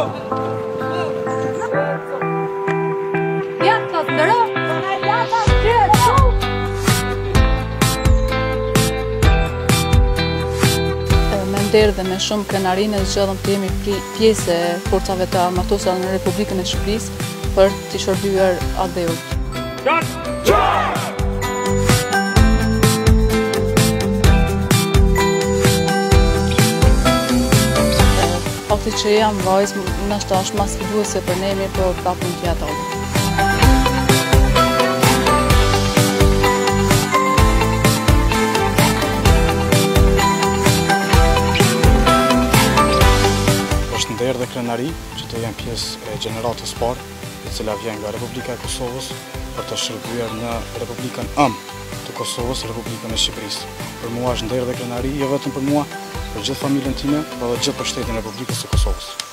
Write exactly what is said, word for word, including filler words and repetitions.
Derë dhe me shumë krenari në zgjodhëm të jemi pjesë e forcave të armatuese në Republikën e Shqipërisë për t'i shërbyer Adeut. Fakti që jam vajzë, ndoshta është mas sfiduese për ne, mirë po prapë mund t'ja dalë. Ndërë dhe krenari që të jenë pjesë e gjeneratës parë, e cila vjen nga Republika e Kosovës për të shërbyer në Republikën ëmbël të Kosovës, Republikën e Shqipërisë. Për mua është ndërë dhe krenari, jo vetëm për mua, për gjithë familjen time, por edhe gjithë për shtetin e Republikës së Kosovës.